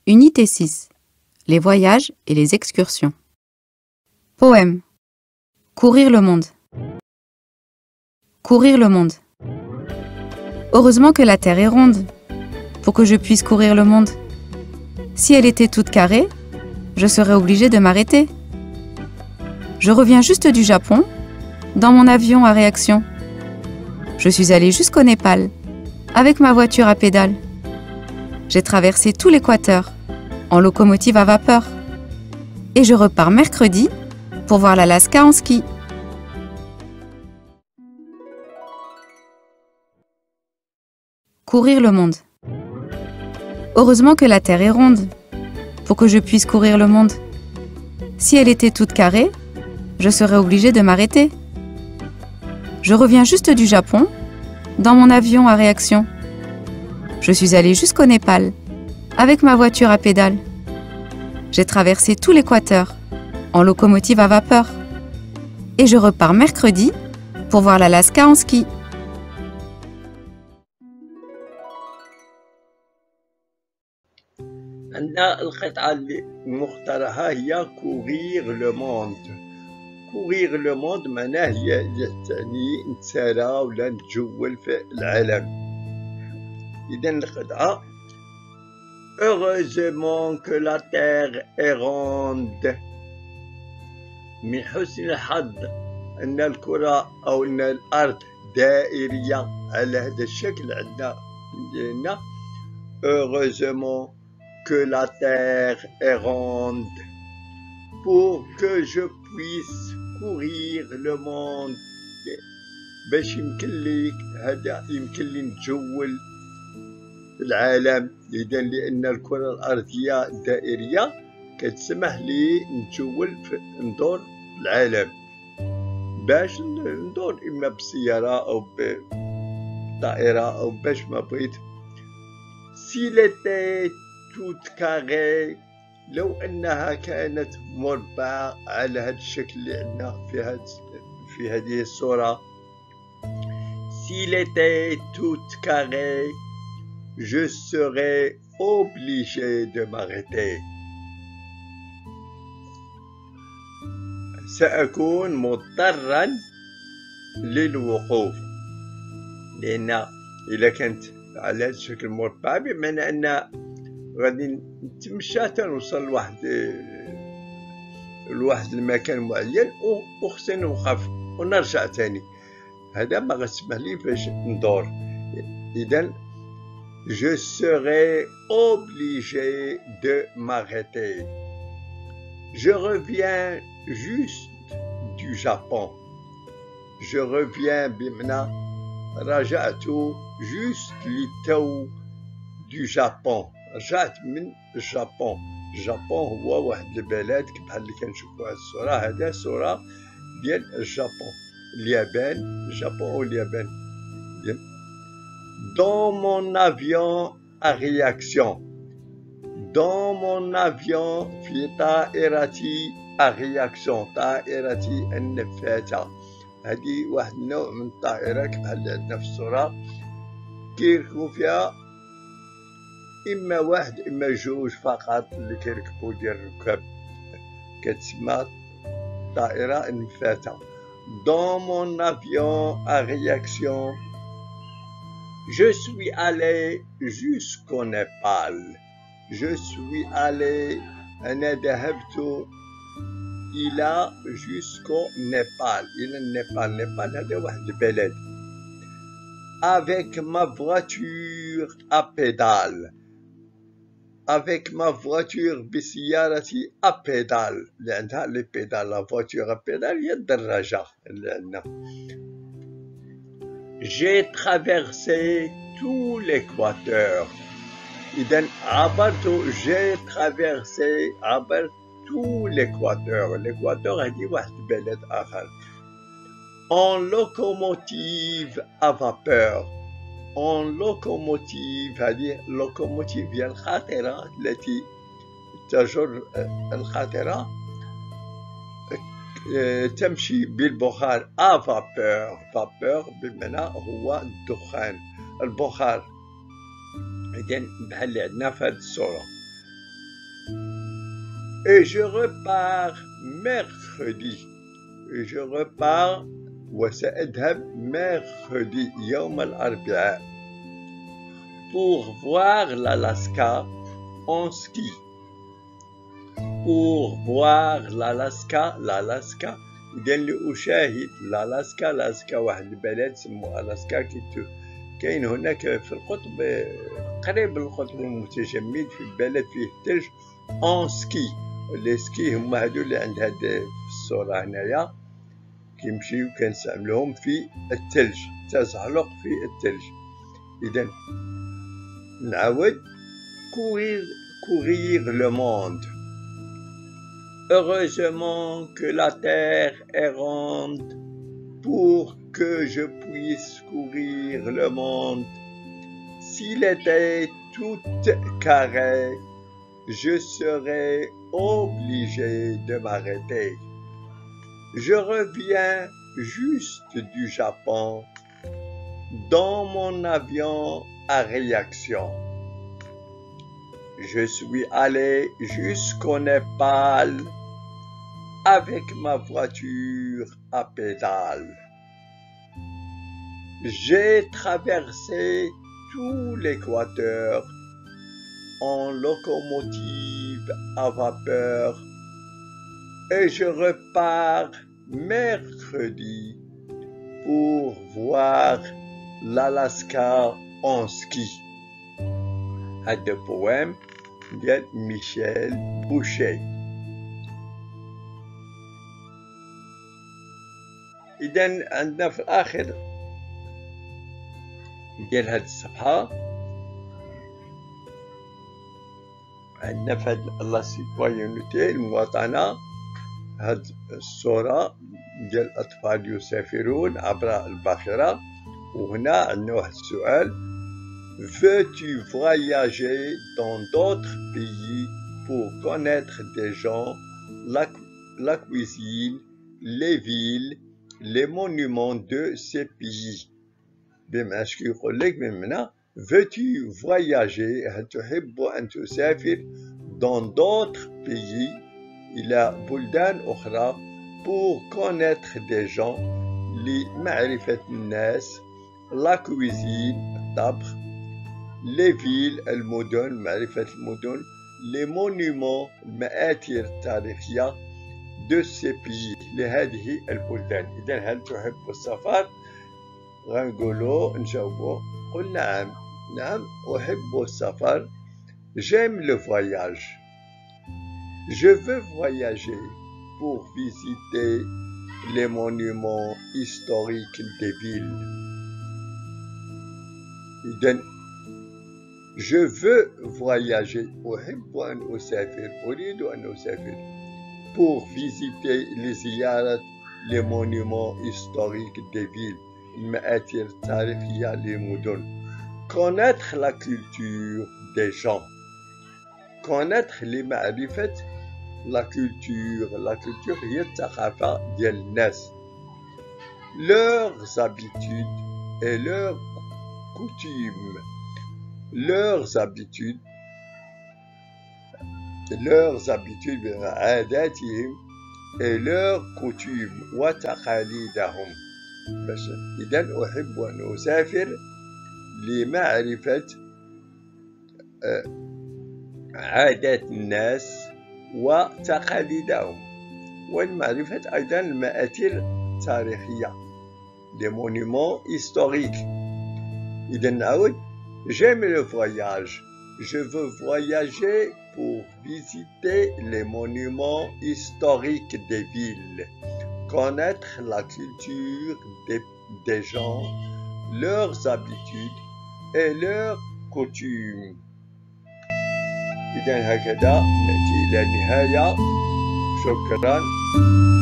Unité 6. Les voyages et les excursions. Poème. Courir le monde. Courir le monde. Heureusement que la Terre est ronde, pour que je puisse courir le monde. Si elle était toute carrée, je serais obligée de m'arrêter. Je reviens juste du Japon, dans mon avion à réaction. Je suis allée jusqu'au Népal, avec ma voiture à pédales. J'ai traversé tout l'Équateur, en locomotive à vapeur. Et je repars mercredi pour voir l'Alaska en ski. Courir le monde. Heureusement que la Terre est ronde, pour que je puisse courir le monde. Si elle était toute carrée, je serais obligée de m'arrêter. Je reviens juste du Japon, dans mon avion à réaction. Je suis allée jusqu'au Népal, avec ma voiture à pédales. J'ai traversé tout l'Équateur, en locomotive à vapeur. Et je repars mercredi pour voir l'Alaska en ski. عندنا القطعة اللي مختارها هي كوغيغ لو موند. كوغيغ لو موند معناه هي تعني نتسارى ولا نتجول في العالم. إذا القطعة Heureusement que la terre est ronde. من حسن الحظ أن الكرة أو أن الأرض دائرية على هذا الشكل. عندنا Heureusement que la terre est ronde pour que je puisse courir le monde. باش يمكن لي نتجول في العالم. إذا لأن الكرة الأرضية دائرية كتسمح لي ندور العالم، باش ندور إما بالسيارة أو بالطائرة أو باش ما بغيت. S'il était toute carrée، لو أنها كانت مربعة على هذا الشكل اللي عندنا في هذه الصورة. S'il était toute carrée، je serais obligé de m'arrêter. سأكون مضطرا للوقوف، لأن إذا كانت على هذا الشكل مربع بمعنى أن غادي نتمشى تنوصل لواحد المكان معين وخصني نوقف ونرجع تاني. هذا ما غتسمح لي باش ندور. إذا je serai obligé de m'arrêter. Je reviens juste du Japon. Je reviens بمعنى رجعت juste للتو du Japon. رجعت من الجابون. الجابون هو واحد البلد بحال اللي كنشوفوا هاد الصورة. هذا صورة ديال الجابون، اليابان، الجابون واليابان. Dans mon avion à réaction. Dans mon avion في طائرتي à réaction. طائرتي النفاثة. هذه واحد النوع من الطائرة بحال اللي عندنا في الصورة كيركبوا فيها إما واحد إما جوج فقط اللي كيركبوا ديال الركاب. كتسمى طائرة النفاثة. Dans mon avion à réaction. Je suis allé jusqu'au Népal. Je suis allé أنا ذهبت إلى jusqu'au Népal. إلى النيبال. نيبال هذا واحد البلد. Avec ma voiture à pédales. Avec ma voiture بسيارتي à pédales. اللي عندها لي بيدال. لا فواتور à pédales هي الدراجة اللي عندنا. J'ai traversé tout l'Équateur. إذا عبرت j'ai traversé عبرت tout l'Équateur. l'Équateur هذه واحد البلد آخر. En locomotive à vapeur. En locomotive هذه locomotive هي الخاطرة التي تجر الخاطرة تمشي بالبخار à vapeur. vapeur بمعنى هو الدخان، البخار. إذن بحال اللي عندنا في هذه الصورة. Et je repars mercredi. Et je repars وسأذهب mercredi يوم الأربعاء pour voir l'Alaska en ski. Pour voir l'Alaska إذا لأشاهد الألاسكا واحد البلد اسمه ألاسكا كاين هناك في القطب قريب للقطب المتجمد في بلد فيه الثلج اون سكي. لي سكي هما هادو اللي عند هاد في الصورة هنايا كيمشيو كنستعملوهم في الثلج تزحلق في الثلج. إذا نعاود courir le monde. Heureusement que la terre est ronde pour que je puisse courir le monde. S'il était tout carré, je serais obligé de m'arrêter. Je reviens juste du Japon dans mon avion à réaction. Je suis allé jusqu'au Népal avec ma voiture à pédales. J'ai traversé tout l'équateur en locomotive à vapeur et je repars mercredi pour voir l'Alaska en ski. هذا بوام ديال ميشيل بوشي. إذا عندنا في الآخر ديال هاد الصفحة عندنا في هاد لا سيتويانيتي المواطنة هاد الصورة ديال الأطفال يسافرون عبر الباخرة. وهنا عندنا واحد السؤال: Veux-tu voyager dans d'autres pays pour connaître des gens, la cuisine, les villes, les monuments de ces pays؟ بمعنى شكون يقول لك بمعنى veux-tu voyager هل تحب أن تسافر dans d'autres pays إلى بلدان أخرى pour connaître des gens لمعرفة الناس، la cuisine الطبخ، les villes المدن معرفة المدن، les monuments المآثر التاريخية de ces pays لهذه البلدان. إذا هل تحب السفر؟ غنقولو نجاوبو قل نعم. نعم أحب السفر. J'aime le voyage. Je veux voyager pour visiter les monuments historiques des villes. إذا je veux voyager أحب أن أسافر أريد أن أسافر pour visiter لزيارة les monuments historiques des villes المآثر التاريخية للمدن. connaître la culture des gens. connaître لمعرفة la culture هي الثقافة ديال الناس. leurs habitudes et leurs coutumes. leurs habitudes عاداتهم et leurs coutumes وتقاليدهم. إذا أحب أن أسافر لمعرفة عادات الناس وتقاليدهم ولمعرفة أيضا المآثر التاريخية les monuments historiques. إذا نعود j'aime le voyage. Je veux voyager pour visiter les monuments historiques des villes, connaître la culture des gens, leurs habitudes et leurs coutumes. إذا هكذا نأتي إلى النهاية. شكرا.